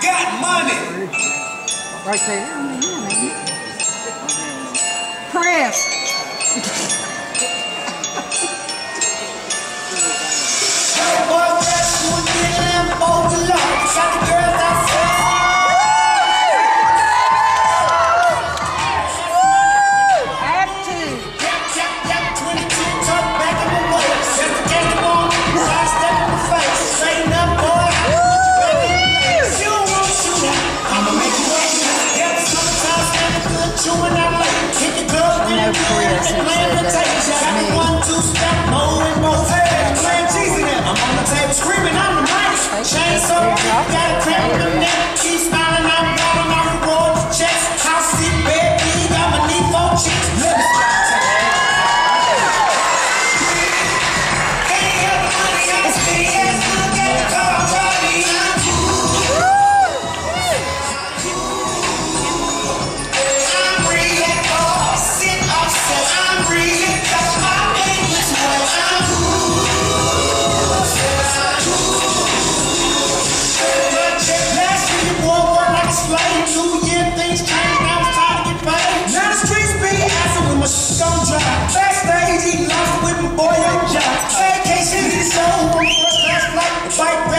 got money. Right there. Press. Screaming, I'm the mighty. Chainsaw, got a cramp in the neck. Keep smiling, I'm riding my reward checks. House seat, bed, got my knee for chicks. Let me backstage, he lost with my boy, young John. Vacation, he's so on first class flight.